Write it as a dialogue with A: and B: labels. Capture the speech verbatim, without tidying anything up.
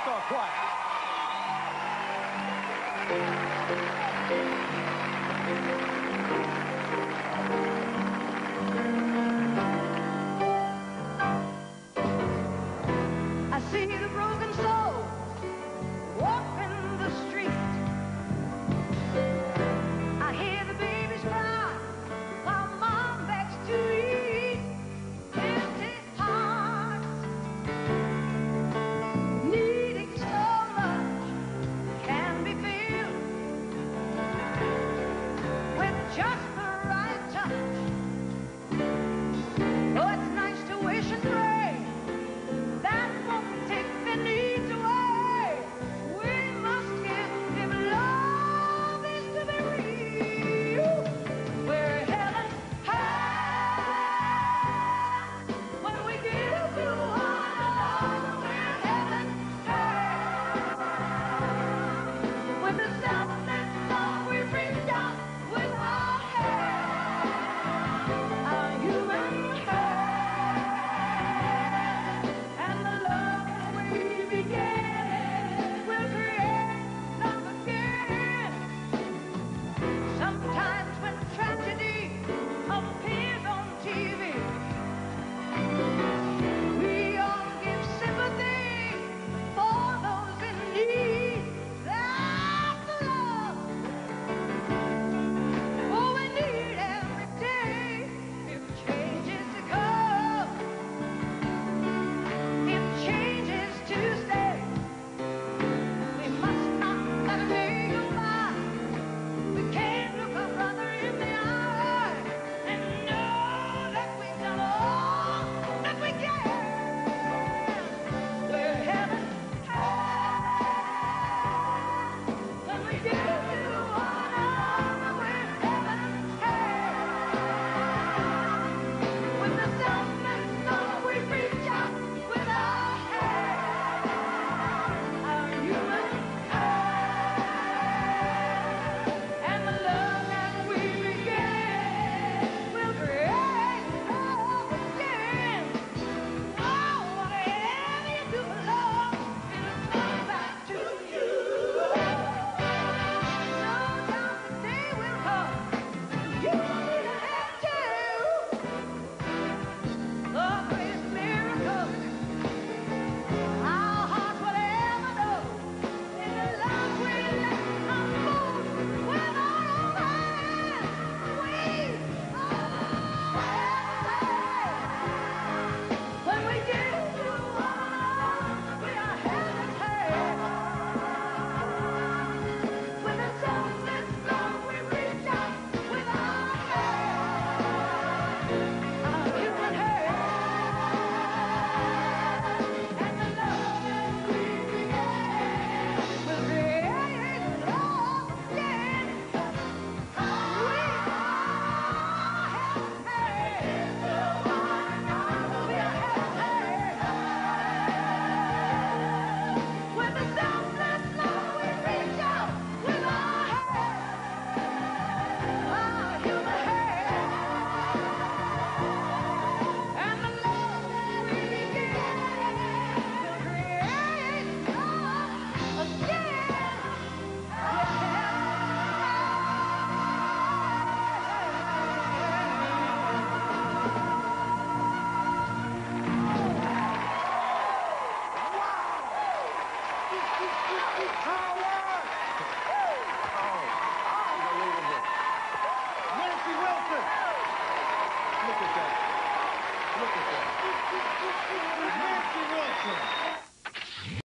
A: All-Star Choir.
B: I see the broken soul walking the street. I hear the babies cry while mom begs to eat. Empty hearts needing so much can be filled with just the right touch. Oh, it's nice to wish and pray that won't take the needs away. We must give him love is to be real. We're heaven high when we give to one another. We're heaven high with the selfless love we reach out with our hands, our human hands, and the love that we began will create love again. Sometimes when tragedy appears on T V, we all give sympathy for those in need. That's the love, oh, we need every day. If change is to come, if change is to stay, we must not let it be goodbye. We can't look our brother in the eye and know that we've done all that we can. We're heaven high when we give to one another. We're heaven high with the selfless love we reach out with our hands, our human hands, and the love that we began will create love again. Oh, whatever you do for love, it'll come back to you. No doubt the day will come, you need a hand too. The greatest miracle our hearts will ever know is the love we let unfold with our own hands. We are heaven. When we give to one another, we are heaven's hands. With a selfless love, we reach out with our hands, our human hands, and the love that we began will create love again. We are heaven's hands. We are heaven's hands. With the selfless love, we reach out with our hands, our human hands, and the love that we began will create love again.
A: Nancy Wilson. Look at that. Look at that. Nancy Wilson.